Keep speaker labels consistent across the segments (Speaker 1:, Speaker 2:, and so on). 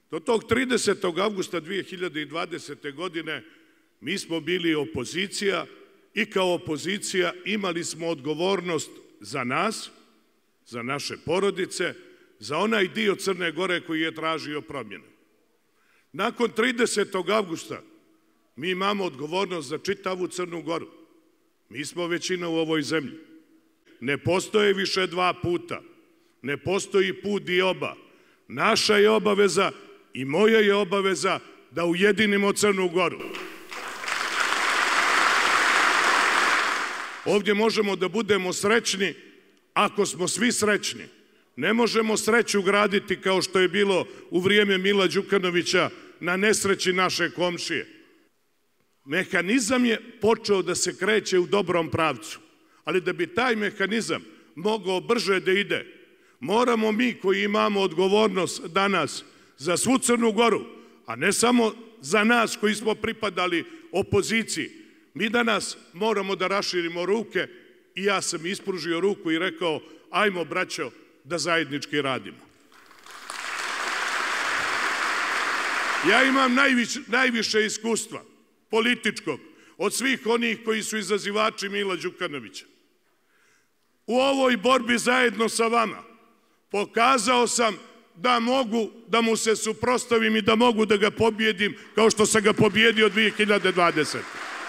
Speaker 1: Do tog 30. avgusta 2020. godine mi smo bili opozicija i kao opozicija imali smo odgovornost za nas, za naše porodice, za onaj dio Crne Gore koji je tražio promjene. Nakon 30. avgusta mi imamo odgovornost za čitavu Crnu Goru. Mi smo većina u ovoj zemlji. Ne postoje više dva puta. Ne postoji put dioba. Naša je obaveza i moja je obaveza da ujedinimo Crnu Goru. Ovdje možemo da budemo srećni ako smo svi srećni. Ne možemo sreću graditi kao što je bilo u vrijeme Mila Đukanovića na nesreći naše komšije. Mehanizam je počeo da se kreće u dobrom pravcu, ali da bi taj mehanizam mogao brže da ide, moramo mi koji imamo odgovornost danas za svu Crnu Goru, a ne samo za nas koji smo pripadali opoziciji, mi danas moramo da raširimo ruke i ja sam ispružio ruku i rekao, ajmo braćo da zajednički radimo. Ja imam najviše iskustva političkog od svih onih koji su izazivači Mila Đukanovića. U ovoj borbi zajedno sa vama pokazao sam da mogu da mu se suprotstavim i da mogu da ga pobjedim kao što sam ga pobjedio 2020.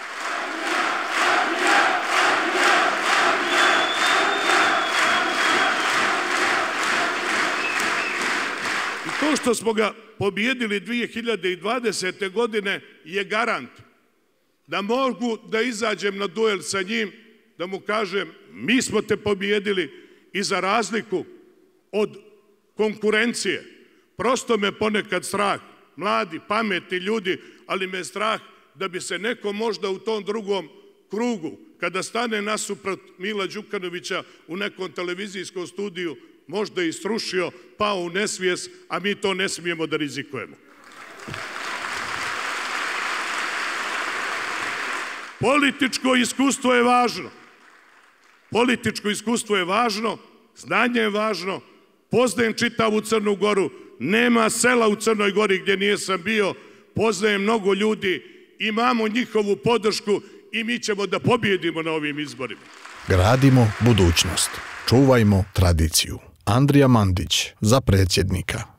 Speaker 1: I to što smo ga pobjedili 2020. godine je garant da mogu da izađem na duel sa njim, da mu kažem mi smo te pobjedili i za razliku od konkurencije. Prosto me ponekad strah, mladi, pametni ljudi, ali me strah da bi se neko možda u tom drugom krugu, kada stane nasuprot Mila Đukanovića u nekom televizijskom studiju, možda i srušio, pao u nesvijest, a mi to ne smijemo da rizikujemo. Političko iskustvo je važno. Političko iskustvo je važno, znanje je važno, poznajem čitavu Crnu Goru, nema sela u Crnoj Gori gdje nisam bio, poznajem mnogo ljudi, imamo njihovu podršku i mi ćemo da pobjedimo na ovim izborima.
Speaker 2: Gradimo budućnost. Čuvajmo tradiciju. Andrija Mandić za predsjednika.